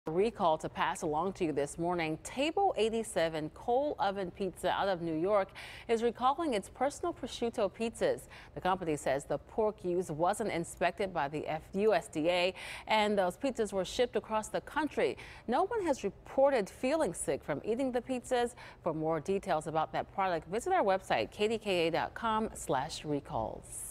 Recall to pass along to you this morning. Table 87 coal oven pizza out of New York is recalling its personal prosciutto pizzas. The company says the pork used wasn't inspected by the USDA and those pizzas were shipped across the country. No one has reported feeling sick from eating the pizzas. For more details about that product, visit our website kdka.com/recalls.